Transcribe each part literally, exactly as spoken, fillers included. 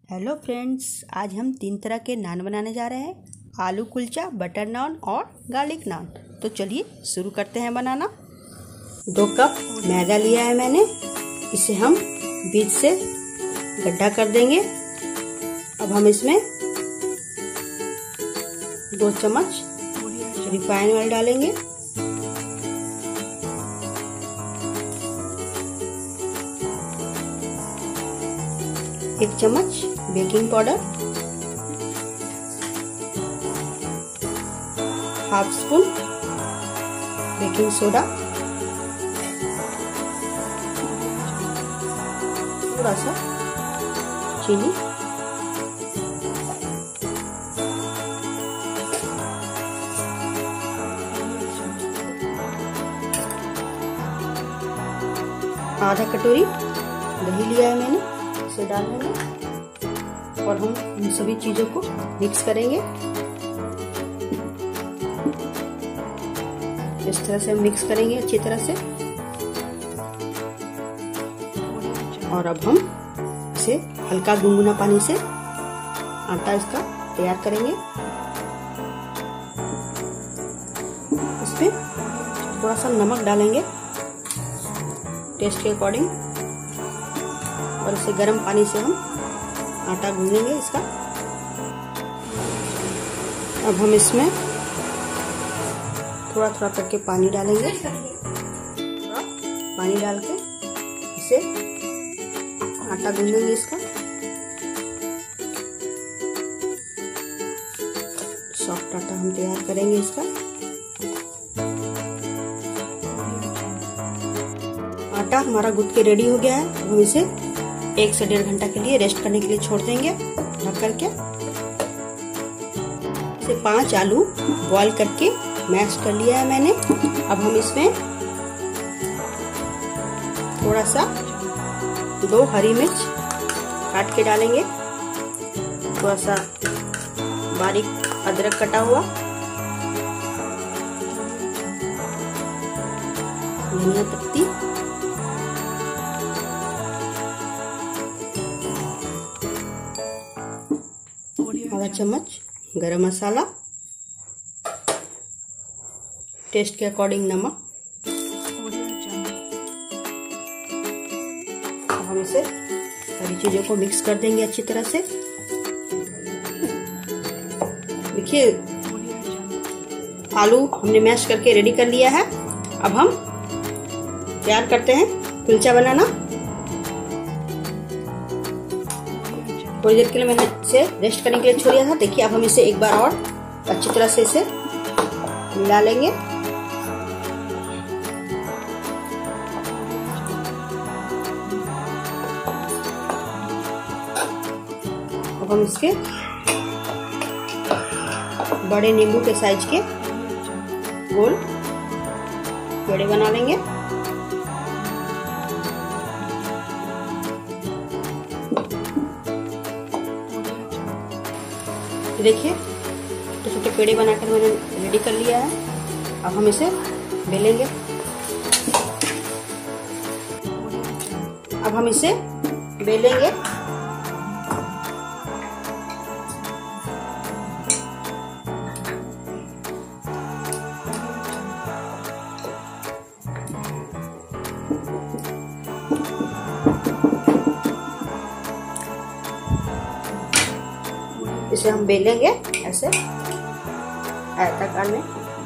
Hello friends, आज हम तीन तरह के नान बनाने जा रहे हैं। आलू कुलचा, बटर नान और गार्लिक नान। तो चलिए शुरू करते हैं बनाना। दो कप मैदा लिया है मैंने, इसे हम बीच से गड्ढा कर देंगे। अब हम इसमें दो चम्मच रिफाइंड ऑयल डालेंगे। एक चम्मच baking powder, half spoon baking soda, थोड़ा सा चीनी, आधा कटोरी दही लिया है मैंने, इसे डाल देंगे और हम इन सभी चीजों को मिक्स करेंगे। इस तरह से हम मिक्स करेंगे अच्छी तरह से। और अब हम इसे हल्का गुनगुना पानी से आटा इसका तैयार करेंगे। इसमें थोड़ा सा नमक डालेंगे टेस्ट के अकॉर्डिंग, और इसे गर्म पानी से हम आटा गूंदेंगे इसका। अब हम इसमें थोड़ा थोड़ा करके पानी डालेंगे। थोड़ा पानी डाल के इसे आटा गूंदेंगे इसका। सॉफ्ट आटा हम तैयार करेंगे इसका। आटा हमारा गूंथ के रेडी हो गया है। अब हम इसे एक से डेढ़ घंटा के लिए रेस्ट करने के लिए छोड़ देंगे ढक करके। इसे पांच आलू बॉईल करके मैश कर लिया है मैंने। अब हम इसमें थोड़ा सा दो हरी मिर्च काट के डालेंगे, थोड़ा सा बारीक अदरक कटा हुआ, धनिया पत्ती, आधा चम्मच गरम मसाला, टेस्ट के अकॉर्डिंग नमक। अब हम इसे सारी चीजों को मिक्स कर देंगे अच्छी तरह से। देखिए आलू हमने मैश करके रेडी कर लिया है। अब हम तैयार करते हैं कुलचा बनाना। थोड़ी देर के लिए मैंने इसे रेस्ट करने के लिए छोड़ दिया था। देखिए अब हम इसे एक बार और अच्छी तरह से इसे मिला लेंगे। अब हम इसके बड़े नींबू के साइज के गोल पेड़े बना लेंगे। देखिए छोटे छोटे पेड़े बनाकर मैंने रेडी कर लिया है। अब हम इसे बेलेंगे। अब हम इसे बेलेंगे। इसे हम बेलेंगे ऐसे आयताकार में।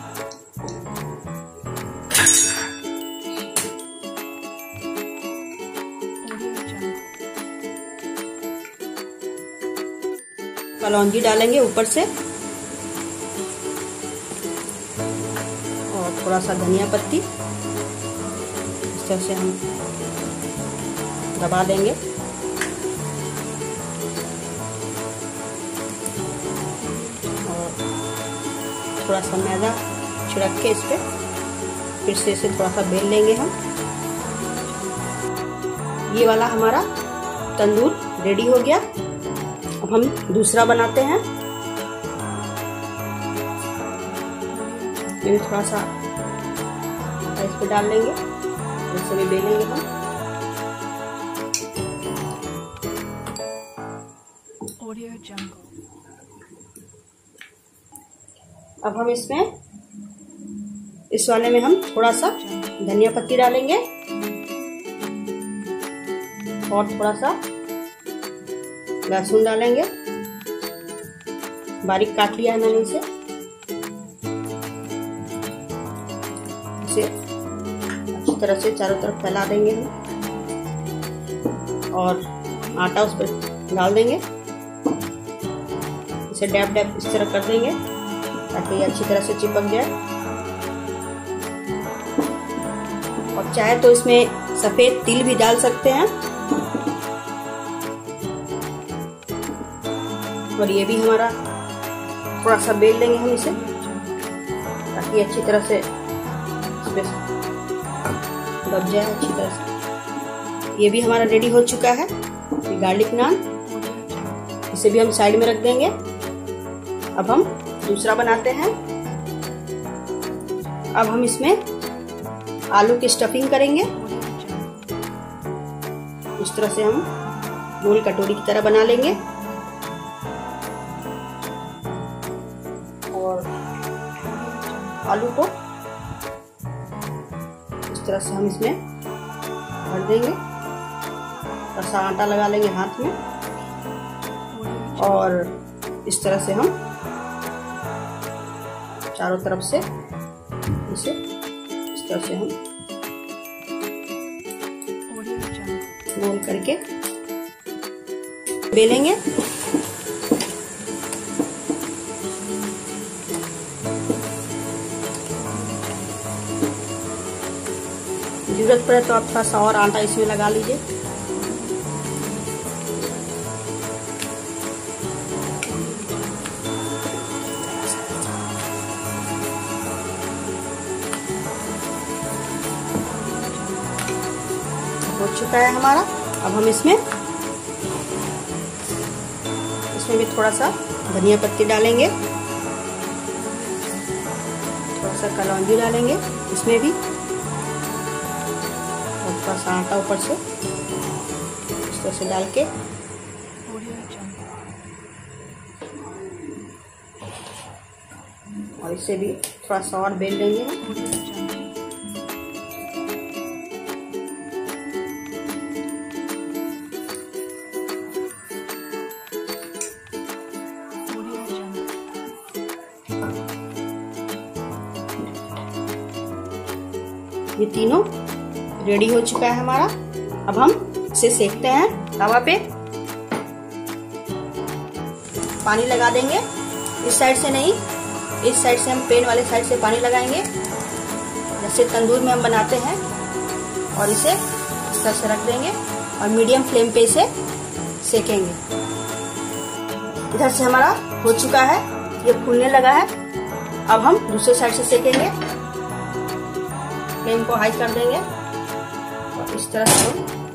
कलौंजी डालेंगे ऊपर से और थोड़ा सा धनिया पत्ती। इस तरह से हम दबा देंगे। थोड़ा सा मैदा छिड़क के इस पे फिर से इसे थोड़ा सा बेल लेंगे हम। ये वाला हमारा तंदूर रेडी हो गया। अब हम दूसरा बनाते हैं। ये भी थोड़ा सा इस पे डाल लेंगे, इसे भी बेलेंगे हम। Audio Jungle. अब हम इसमें इस वाले में हम थोड़ा सा धनिया पत्ती डालेंगे और थोड़ा सा लहसुन डालेंगे। बारीक काट लिया है मैंने इसे। इसे अच्छी तरह से चारों तरफ फैला देंगे हम और आटा उस पर डाल देंगे। इसे डैब डैब इस तरह कर देंगे ताकि ये अच्छी तरह से चिपक जाए। और चाहे तो इसमें सफेद तिल भी डाल सकते हैं। और ये भी हमारा थोड़ा सा बेल लेंगे हम इसे ताकि अच्छी तरह से इसमें दब जाए अच्छी तरह से। ये भी हमारा रेडी हो चुका है गार्लिक नान। इसे भी हम साइड में रख देंगे। अब हम दूसरा बनाते हैं। अब हम इसमें आलू की स्टफिंग करेंगे। इस तरह से हम गोल कटोरी की तरह बना लेंगे और आलू को इस तरह से हम इसमें भर देंगे। थोड़ा सा आटा लगा लेंगे हाथ में और इस तरह से हम चारों तरफ से इसे इस तरह से हम गोल करके बेलेंगे। जरूरत पड़े तो आप थोड़ा सा और आटा इसमें लगा लीजिए। हो चुका है हमारा। अब हम इसमें इसमें भी थोड़ा सा धनिया पत्ती डालेंगे, थोड़ा सा कलौंजी डालेंगे इसमें भी और थोड़ा सा आटा ऊपर से इस तरह से डाल के और इसे भी थोड़ा सा और बेल लेंगे। ये तीनों रेडी हो चुका है हमारा। अब हम इसे सेकते हैं तवा पे। पानी लगा देंगे, इस साइड से नहीं, इस साइड से हम पेन वाले साइड से पानी लगाएंगे जैसे तंदूर में हम बनाते हैं और इसे इस तरह से रख देंगे और मीडियम फ्लेम पे इसे सेकेंगे। इधर से हमारा हो चुका है, ये फूलने लगा है। अब हम दूसरे साइड से सेकेंगे। फ्लेम को हाई कर देंगे और इस तरह से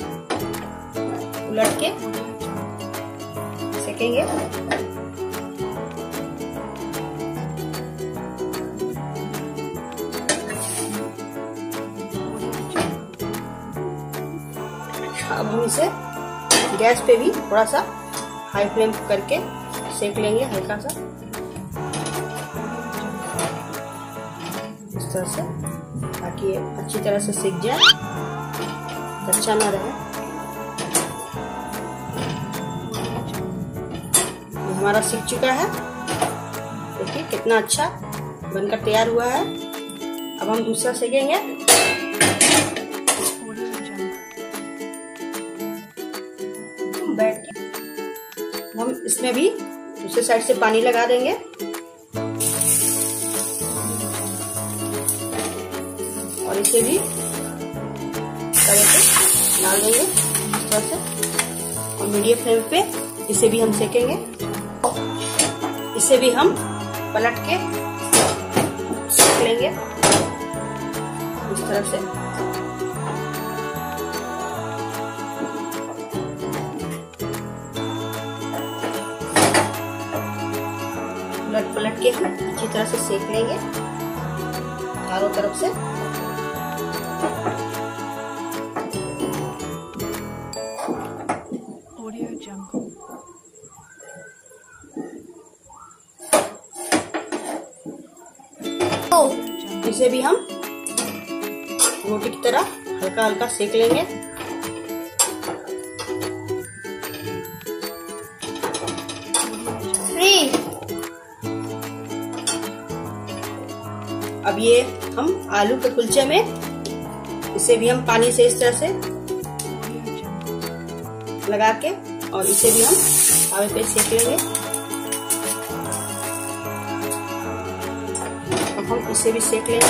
उलट के सेकेंगे। अब हम इसे गैस पे भी थोड़ा सा हाई फ्लेम करके सेक लेंगे हल्का सा इस तरह से, ताकि ये अच्छी तरह से सीख जाए, कच्चा ना रहे। ये हमारा सीख चुका है। देखिए कितना अच्छा बनकर तैयार हुआ है। अब हम दूसरा सेकेंगे। बैठ के हम इसमें भी दूसरे साइड से पानी लगा देंगे और इसे भी तवे पे डाल देंगे इस तरह से और मीडियम फ्लेम पे इसे भी हम सेकेंगे। इसे भी हम पलट के सेक लेंगे इस तरह से। पलट पलट के हम अच्छी तरह से सेक लेंगे चारों तरफ से। इसे भी हम रोटी की तरह हल्का हल्का सेक लेंगे। अब ये हम आलू के कुलचे में इसे भी हम पानी से इस तरह से लगा के और इसे भी हम तावे पे सेक लेंगे। अब हम इसे भी सेक लेंगे।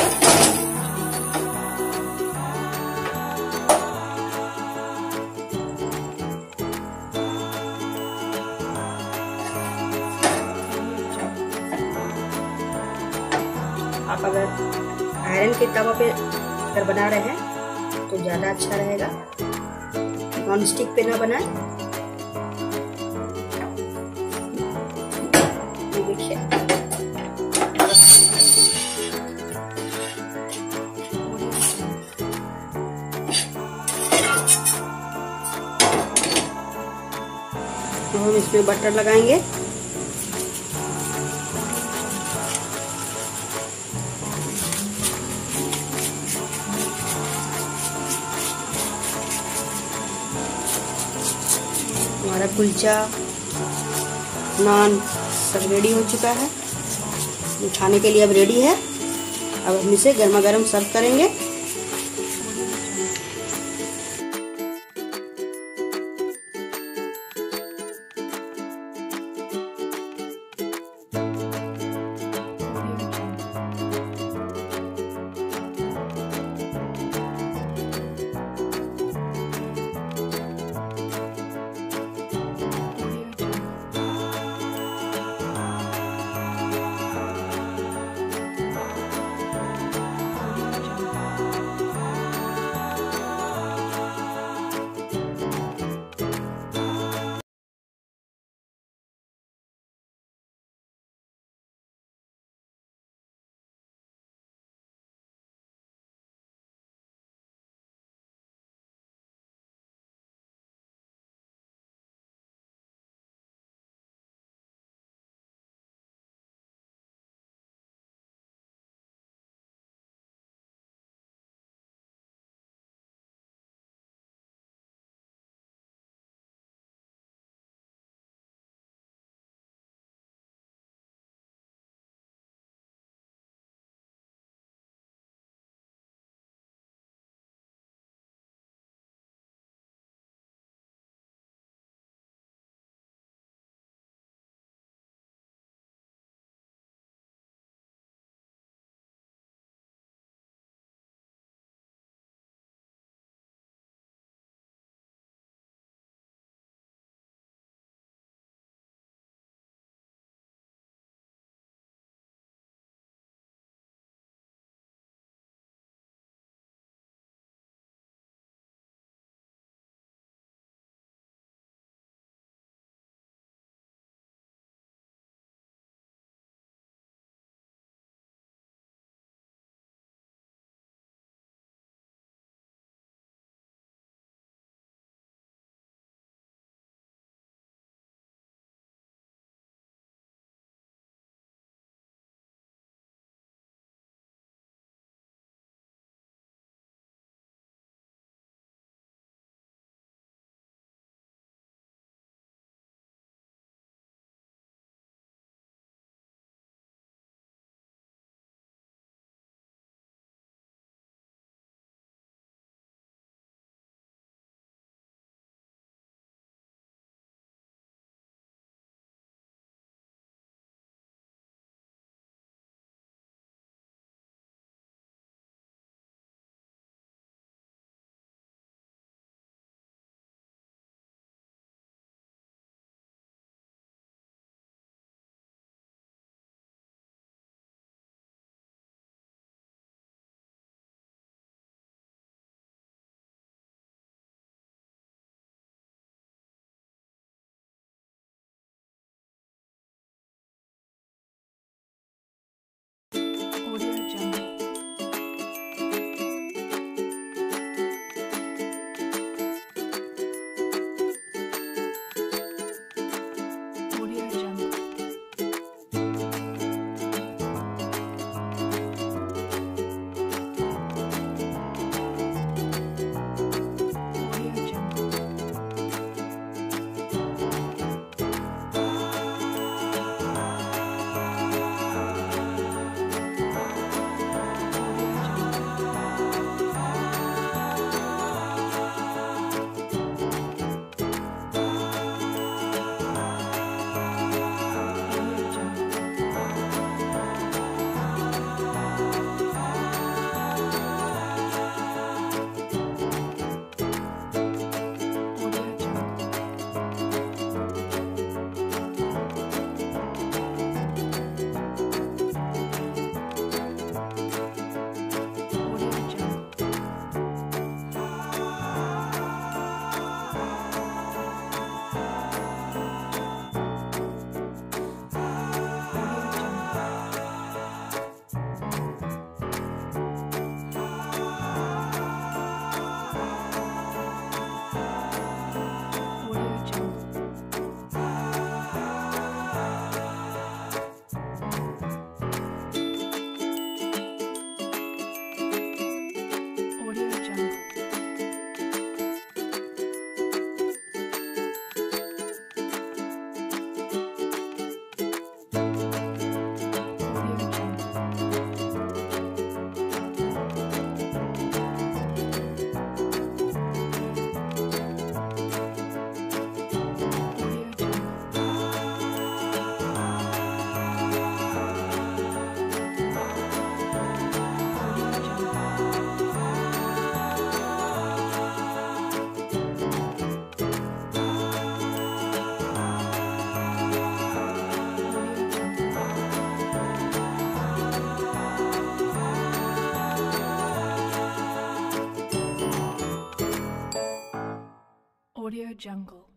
आप अगर आयरन के तवा पे अगर बना रहे हैं तो ज्यादा अच्छा रहेगा, नॉन स्टिक पे ना बनाएं। ये देखिए तो हम इसमें बटर लगाएंगे। हमारा कुलचा नान सब रेडी हो चुका है, खाने के लिए अब रेडी है। अब हम इसे गर्मा गर्म सर्व करेंगे। Audio Jungle.